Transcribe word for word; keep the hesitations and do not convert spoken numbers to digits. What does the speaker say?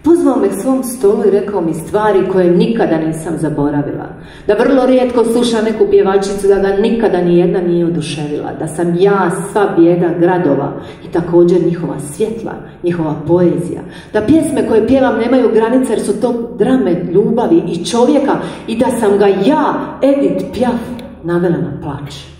Pozvao me k svom stolu i rekao mi stvari koje nikada nisam zaboravila. Da vrlo rijetko sluša neku pjevačicu, da ga nikada ni jedna nije oduševila. Da sam ja sva bijeda gradova i također njihova svjetla, njihova poezija. Da pjesme koje pjevam nemaju granice jer su to drame ljubavi i čovjeka i da sam ga ja, Edith Piaf, navela na plač.